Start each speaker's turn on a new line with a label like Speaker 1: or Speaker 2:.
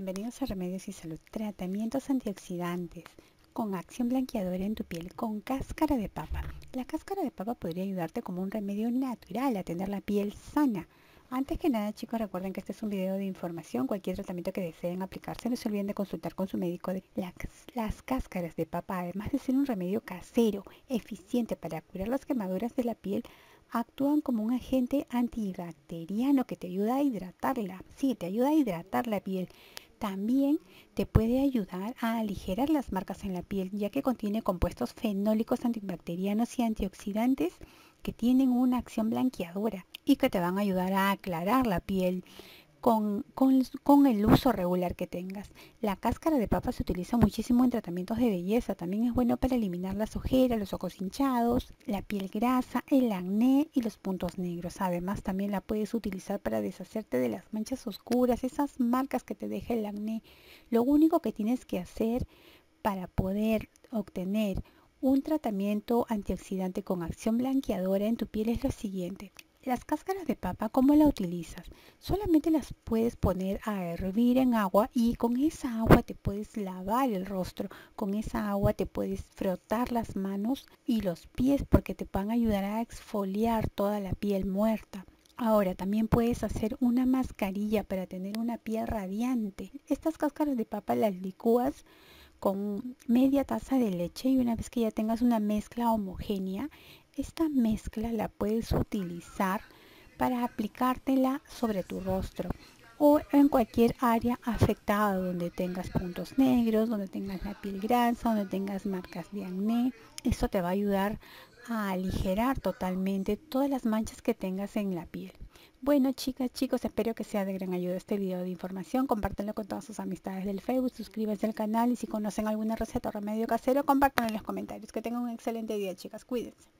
Speaker 1: bienvenidos a Remedios y Salud. Tratamientos antioxidantes con acción blanqueadora en tu piel con cáscara de papa. La cáscara de papa podría ayudarte como un remedio natural a tener la piel sana. Antes que nada, chicos, recuerden que este es un video de información. Cualquier tratamiento que deseen aplicarse, no se olviden de consultar con su médico. Las cáscaras de papa, además de ser un remedio casero, eficiente para curar las quemaduras de la piel, actúan como un agente antibacteriano que te ayuda a hidratarla. Sí, te ayuda a hidratar la piel. También te puede ayudar a aligerar las marcas en la piel, ya que contiene compuestos fenólicos antibacterianos y antioxidantes que tienen una acción blanqueadora y que te van a ayudar a aclarar la piel con el uso regular que tengas. La cáscara de papa se utiliza muchísimo en tratamientos de belleza. También es bueno para eliminar las ojeras, los ojos hinchados, la piel grasa, el acné y los puntos negros. Además, también la puedes utilizar para deshacerte de las manchas oscuras, esas marcas que te deja el acné. Lo único que tienes que hacer para poder obtener un tratamiento antioxidante con acción blanqueadora en tu piel es lo siguiente. Las cáscaras de papa, ¿cómo la utilizas? Solamente las puedes poner a hervir en agua y con esa agua te puedes lavar el rostro. Con esa agua te puedes frotar las manos y los pies porque te van a ayudar a exfoliar toda la piel muerta. Ahora, también puedes hacer una mascarilla para tener una piel radiante. Estas cáscaras de papa las licúas con media taza de leche y una vez que ya tengas una mezcla homogénea, esta mezcla la puedes utilizar para aplicártela sobre tu rostro o en cualquier área afectada donde tengas puntos negros, donde tengas la piel grasa, donde tengas marcas de acné. Esto te va a ayudar a aligerar totalmente todas las manchas que tengas en la piel. Bueno, chicas, chicos, espero que sea de gran ayuda este video de información. Compártanlo con todas sus amistades del Facebook, suscríbanse al canal y si conocen alguna receta o remedio casero, compártanlo en los comentarios. Que tengan un excelente día, chicas. Cuídense.